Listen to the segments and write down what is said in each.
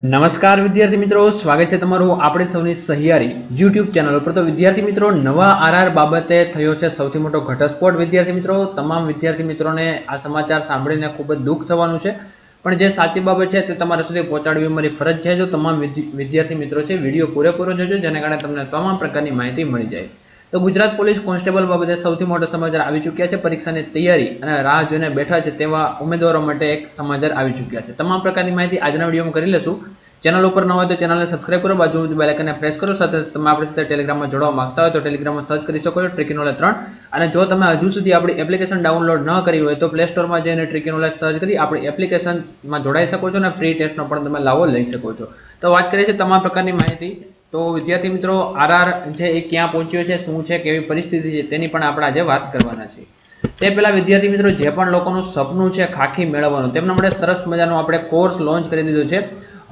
નમસ્કાર વિદ્યાર્થી મિત્રો, સ્વાગત છે તમારું આપણે સૌની સહિયારી YouTube ચેનલ ઉપર। તો વિદ્યાર્થી મિત્રો, નવા આરઆર બાબતે થયો છે સૌથી મોટો ઘટસ્ફોટ। વિદ્યાર્થી મિત્રો, તમામ વિદ્યાર્થી મિત્રોને આ સમાચાર સાંભળીને ખૂબ જ દુઃખ થવાનું છે, પણ જે સાચી બાબત છે તે તમારા સુધી પહોંચાડવી અમારી ફરજ છે। જો તમામ વિદ્યાર્થી મિત્રો છે વિડીયો પૂરેપૂરો જોજો, જેને કારણે તમને તમામ પ્રકારની માહિતી મળી જાય। તો ગુજરાત પોલીસ કોન્સ્ટેબલ બાબતે સૌથી મોટા સમાચાર આવી ચૂક્યા છે। પરીક્ષાની તૈયારી અને રાહ જોઈને બેઠા છે તેવા ઉમેદવારો માટે એક સમાચાર આવી ચૂક્યા છે। તમામ પ્રકારની માહિતી આજના વિડીયોમાં કરી લેશું। ચેનલ ઉપર ન હોય તો ચેનલને સબસ્ક્રાઇબ કરો, બાજુમાં બેલ આઇકનને પ્રેસ કરો। સાથે તમે આપણી સાથે ટેલિગ્રામમાં જોડાવા માંગતા હોય તો ટેલિગ્રામમાં સર્ચ કરી શકો છો ટ્રિકી નોલેજ 3। અને જો તમે હજુ સુધી આપણી એપ્લિકેશન ડાઉનલોડ ન કરી હોય તો પ્લે સ્ટોરમાં જઈને ટ્રિકી નોલેજ સર્ચ કરી આપણી એપ્લિકેશનમાં જોડાઈ શકો છો અને ફ્રી ટેસ્ટનો પણ તમે લાવો લઈ શકો છો। તો વાત કરીએ છીએ તમામ પ્રકારની માહિતી। તો વિદ્યાર્થી મિત્રો, આરઆર છે એ ક્યાં પહોંચ્યો છે, શું છે, કેવી પરિસ્થિતિ છે તેની પણ આપણે આજે વાત કરવાના છીએ। તે પહેલા વિદ્યાર્થી મિત્રો, જે પણ લોકોનું સપનું છે ખાખી મેળવવાનું, તેમના માટે સરસ મજાનો આપણે કોર્સ લોન્ચ કરી દીધો છે।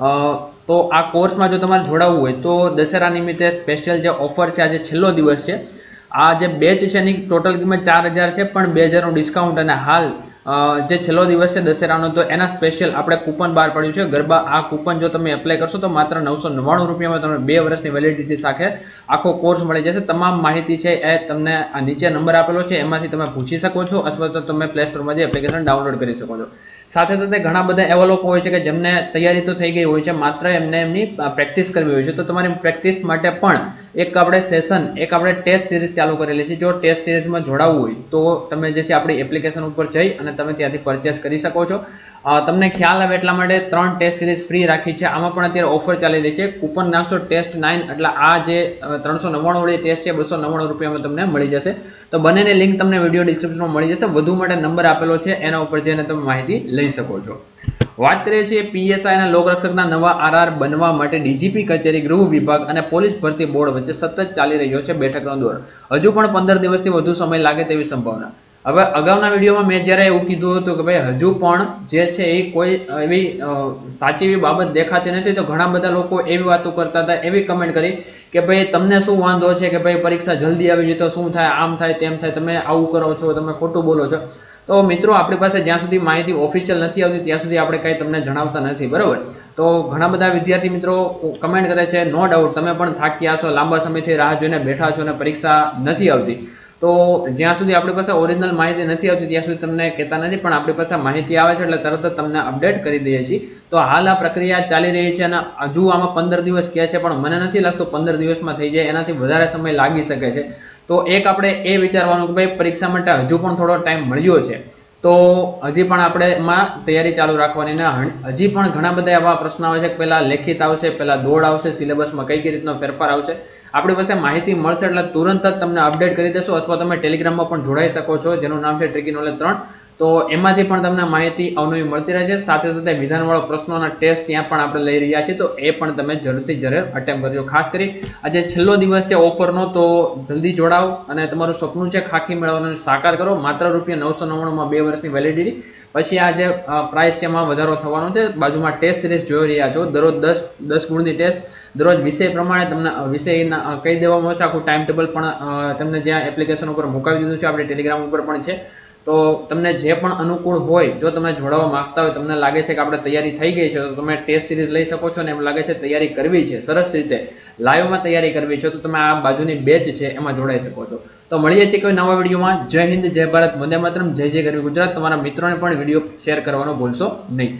તો આ કોર્સમાં જો તમારે જોડાવવું હોય તો દશેરા નિમિત્તે સ્પેશિયલ જે ઓફર છે, આજે છેલ્લો દિવસ છે। આ જે બેચ છે એની ટોટલ કિંમત 4000 છે, પણ 2000નું ડિસ્કાઉન્ટ અને હાલ જે છેલ્લો દિવસ છે દશેરાનો, તો એના સ્પેશિયલ આપણે કૂપન બહાર પાડ્યું છે ગરબા। આ કૂપન જો તમે એપ્લાય કરશો તો માત્ર 999 રૂપિયામાં તમને 2 વર્ષની વેલિડિટી સાથે આખો કોર્સ મળી જશે। તમામ માહિતી છે એ તમને આ નીચે નંબર આપેલો છે, એમાંથી તમે પૂછી શકો છો, અથવા તો તમે પ્લે સ્ટોરમાં જે એપ્લિકેશન ડાઉનલોડ કરી શકો છો। સાથે સાથે ઘણા બધા એવા લોકો હોય છે કે જેમને તૈયારી તો થઈ ગઈ હોય છે, માત્ર એમને એમની પ્રેક્ટિસ કરવી હોય છે। તો તમારી પ્રેક્ટિસ માટે પણ એક આપણે સેશન, એક આપણે ટેસ્ટ સિરીઝ ચાલુ કરેલી છે। જો ટેસ્ટ સિરીઝમાં જોડાવવું હોય તો તમે જે છે આપણી એપ્લિકેશન ઉપર જઈ અને તમે ત્યાંથી પરચેસ કરી શકો છો। તમને ખ્યાલ આવે એટલા માટે 3 ટેસ્ટ સિરીઝ ફ્રી રાખી છે। આમાં પણ અત્યારે ઓફર ચાલી રહી છે। કૂપન નાખશો ટેસ્ટ 9 એટલે આ જે 399 વાળી ટેસ્ટ છે 299 રૂપિયામાં તમને મળી જશે। તો બંનેની લિંક તમને વિડીયો ડિસ્ક્રિપ્શનમાં મળી જશે। વધુ માટે નંબર આપેલો છે, એના ઉપર જઈને તમે માહિતી લઈ શકો છો। વાત કરીએ છીએ પીએસઆઈ અને લોકરક્ષકના નવા આરઆર બનવા માટે ડીજીપી કચેરી, ગૃહ વિભાગ અને પોલીસ ભરતી બોર્ડ વચ્ચે સતત ચાલી રહ્યો છે બેઠકનો દોર। હજુ પણ 15 દિવસથી વધુ સમય લાગે તેવી સંભાવના। હવે અગાઉના વિડીયોમાં મેં જ્યારે એવું કીધું હતું કે ભાઈ હજુ પણ જે છે એ કોઈ એવી સાચી એવી બાબત દેખાતી નથી, તો ઘણા બધા લોકો એવી વાતો કરતા હતા, એવી કમેન્ટ કરી કે ભાઈ તમને શું વાંધો છે કે ભાઈ પરીક્ષા જલ્દી આવી જાય તો શું થાય, આમ થાય તેમ થાય, તમે આવું કરો છો, તમે ખોટું બોલો છો। તો મિત્રો, આપણી પાસે જ્યાં સુધી માહિતી ઓફિશિયલ નથી આવતી ત્યાં સુધી આપણે કંઈ તમને જણાવતા નથી, બરાબર। તો ઘણા બધા વિદ્યાર્થી મિત્રો કમેન્ટ કરે છે, નો ડાઉટ તમે પણ થાક્યા છો, લાંબા સમયથી રાહ જોઈને બેઠા છો અને પરીક્ષા નથી આવતી। તો જ્યાં સુધી આપણી પાસે ઓરિજિનલ માહિતી નથી આવતી ત્યાં સુધી તમને કહેતા નથી, પણ આપણી પાસે માહિતી આવે છે એટલે તરત જ તમને અપડેટ કરી દઈએ છીએ। તો હાલ આ પ્રક્રિયા ચાલી રહી છે અને હજુ આમાં 15 દિવસ કહે છે, પણ મને નથી લાગતું 15 દિવસમાં થઈ જાય, એનાથી વધારે સમય લાગી શકે છે। તો એક આપણે એ વિચારવાનું કે ભાઈ પરીક્ષા માટે હજુ પણ થોડો ટાઈમ મળ્યો છે, તો હજી પણ આપણે એમાં તૈયારી ચાલુ રાખવાની। ને હજી પણ ઘણા બધા એવા પ્રશ્નો આવે છે કે પહેલાં લેખિત આવશે, પહેલાં દોડ આવશે, સિલેબસમાં કઈ રીતનો ફેરફાર આવશે, આપણી પાસે માહિતી મળશે એટલે તુરંત જ તમને અપડેટ કરી દેશો। અથવા તમે ટેલિગ્રામમાં પણ જોડાઈ શકો છો, જેનું નામ છે ટ્રિકી નોલેજ 3। તો એમાંથી પણ તમને માહિતી અવનવી મળતી રહે છે। સાથે સાથે વિધાનવાળો પ્રશ્નોના ટેસ્ટ ત્યાં પણ આપણે લઈ રહ્યા છીએ, તો એ પણ તમે જરૂરથી જરૂર અટેમ્પ કરજો। ખાસ કરી આજે છેલ્લો દિવસ છે ઓફરનો, તો જલ્દી જોડાઓ અને તમારું સપનું છે ખાખી મેળવવાનું સાકાર કરો। માત્ર ₹999માં 2 વર્ષની વેલિડિટી, પછી આ જે પ્રાઇસ છે એમાં વધારો થવાનો છે। બાજુમાં ટેસ્ટ સિરીઝ જોઈ રહ્યા છો, દરરોજ 10 ગુણની ટેસ્ટ, દરરોજ વિષય પ્રમાણે તમને વિષયના કહી દેવામાં આવશે। આખું ટાઈમ ટેબલ પણ તમને જ્યાં એપ્લિકેશન ઉપર મુકાવી દીધું છે, આપણી ટેલિગ્રામ ઉપર પણ છે। તો તમને જે પણ અનુકૂળ હોય, જો તમે જોડાવા માંગતા હોય, તમને લાગે છે કે આપણે તૈયારી થઈ ગઈ છે, તો તમે ટેસ્ટ સિરીઝ લઈ શકો છો, અને એમ લાગે છે તૈયારી કરવી છે, સરસ રીતે લાઈવમાં તૈયારી કરવી છે, તો તમે આ બાજુની બેચ છે એમાં જોડાઈ શકો છો। તો મળીએ છીએ કોઈ નવા વિડીયોમાં। જય હિન્દ, જય ભારત, વંદે માતરમ, જય જય ગરવી ગુજરાત। તમારા મિત્રોને પણ વિડીયો શેર કરવાનો ભૂલશો નહીં।